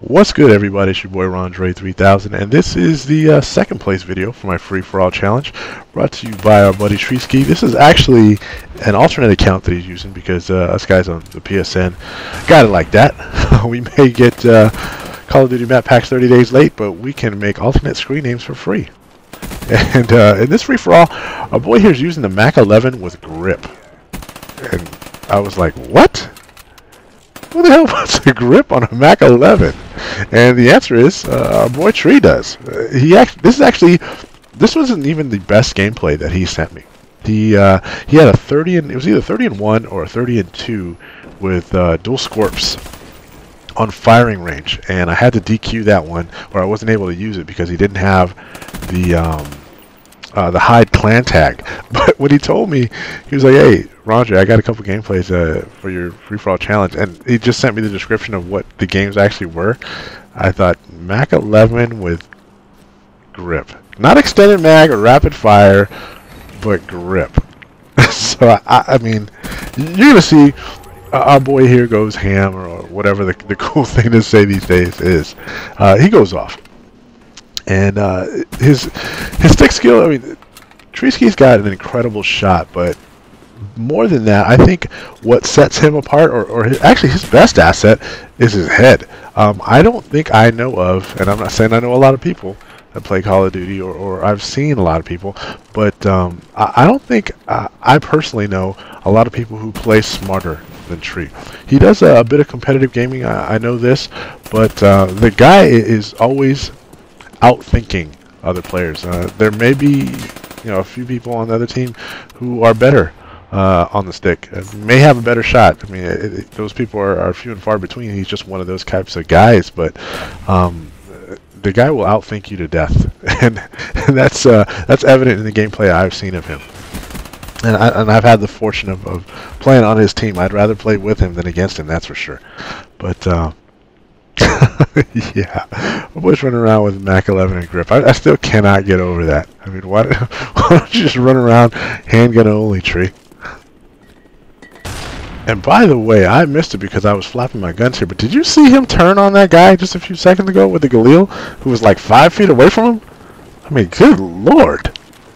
What's good, everybody? It's your boy Rondre 3000, and this is the second place video for my free-for-all challenge, brought to you by our buddy Treeski. This is actually an alternate account that he's using because us guys on the PSN got it like that. We may get Call of Duty map packs 30 days late, but we can make alternate screen names for free. And in this free-for-all, our boy here is using the Mac 11 with grip, and I was like, what? Who the hell puts a grip on a Mac 11? And the answer is our boy Tree does. This wasn't even the best gameplay that he sent me. He had a 30 and it was either 30 and 1 or a 30 and 2 with dual scorps on firing range, and I had to DQ that one, or I wasn't able to use it because he didn't have the hide clan tag. But when he told me, he was like, "Hey, Roger, I got a couple gameplays for your free-for-all challenge," and he just sent me the description of what the games actually were. I thought, Mac 11 with grip, not extended mag or rapid fire, but grip. So I mean, you're gonna see our boy here goes ham, or whatever the cool thing to say these days is. He goes off. And his stick skill, I mean, Treeski's got an incredible shot, but more than that, I think what sets him apart, or actually his best asset, is his head. I don't think I know of, and I'm not saying I know a lot of people that play Call of Duty, or I've seen a lot of people, but I don't think I personally know a lot of people who play smarter than Tree. He does a bit of competitive gaming, I know this, but the guy is always outthinking other players. There may be, a few people on the other team who are better on the stick, may have a better shot. I mean, those people are few and far between. He's just one of those types of guys, but the guy will outthink you to death, and that's evident in the gameplay I've seen of him. And I've had the fortune of playing on his team. I'd rather play with him than against him, that's for sure. But yeah, my boy's running around with Mac 11 and grip. I still cannot get over that. I mean, why don't you just run around handgun only, Tree? And by the way, I missed it because I was flapping my guns here, but did you see him turn on that guy just a few seconds ago with the Galil, who was like 5 feet away from him? I mean, good lord.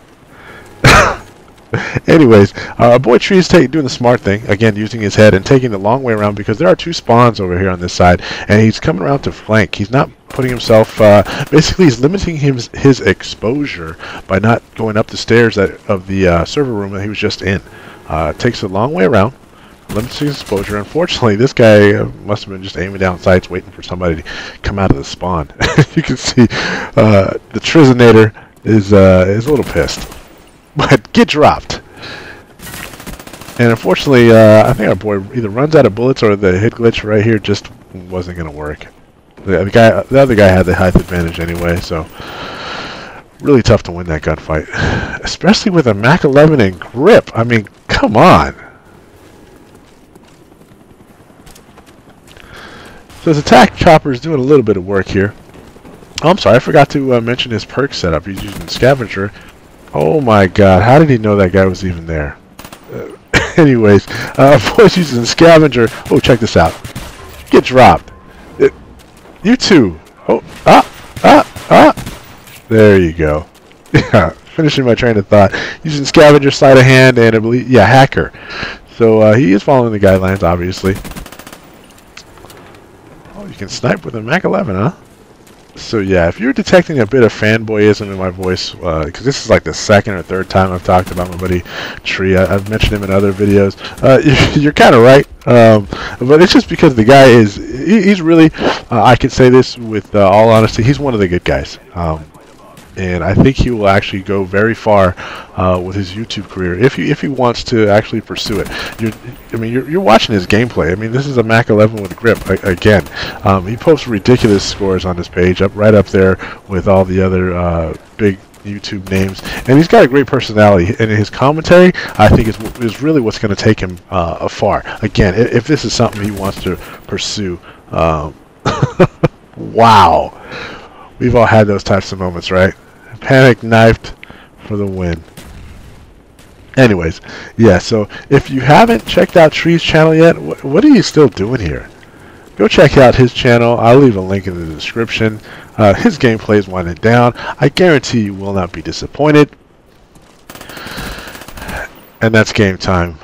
Anyways, our boy Tree is doing the smart thing, again using his head and taking the long way around, because there are 2 spawns over here on this side, and he's coming around to flank. He's not putting himself, basically he's limiting his exposure by not going up the stairs of the server room that he was just in. Takes a long way around, limits his exposure. Unfortunately, this guy must have been just aiming down sights, waiting for somebody to come out of the spawn. You can see the Trizinator is a little pissed. But get dropped. And unfortunately, I think our boy either runs out of bullets or the hit glitch right here just wasn't going to work. The other guy had the height advantage anyway, so really tough to win that gunfight. Especially with a Mac 11 and grip. I mean, come on. So his attack chopper is doing a little bit of work here. Oh, I'm sorry, I forgot to mention his perk setup. He's using Scavenger. Oh my god, how did he know that guy was even there? Anyways, boys using Scavenger. Oh, check this out. Get dropped. You too. Oh, there you go. Yeah, finishing my train of thought. Using Scavenger, sleight of hand, and I believe, yeah, hacker. So he is following the guidelines, obviously. Oh, you can snipe with a Mac 11, huh? So yeah, if you're detecting a bit of fanboyism in my voice, because this is like the 2nd or 3rd time I've talked about my buddy Tree. I've mentioned him in other videos. You're kind of right, but it's just because the guy he's really, I can say this with all honesty, he's one of the good guys. And I think he will actually go very far with his YouTube career if he wants to actually pursue it. You're watching his gameplay. I mean, this is a Mac 11 with grip again. He posts ridiculous scores on his page, right up there with all the other big YouTube names, and he's got a great personality. And his commentary, I think, is really what's going to take him afar. Again, if this is something he wants to pursue. Wow, we've all had those types of moments, right? Panic knifed for the win. Anyways, yeah, so if you haven't checked out Tree's channel yet, what are you still doing here? Go check out his channel. I'll leave a link in the description. His gameplay is winding down. I guarantee you will not be disappointed. And that's game time.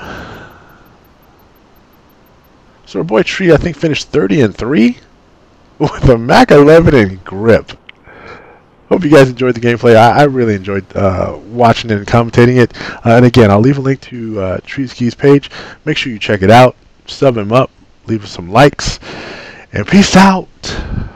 So our boy Tree, I think, finished 30-3 with a Mac 11 and grip. Hope you guys enjoyed the gameplay. I really enjoyed watching it and commentating it. And again, I'll leave a link to Tree's Keys page. Make sure you check it out. Sub him up. Leave us some likes. And peace out.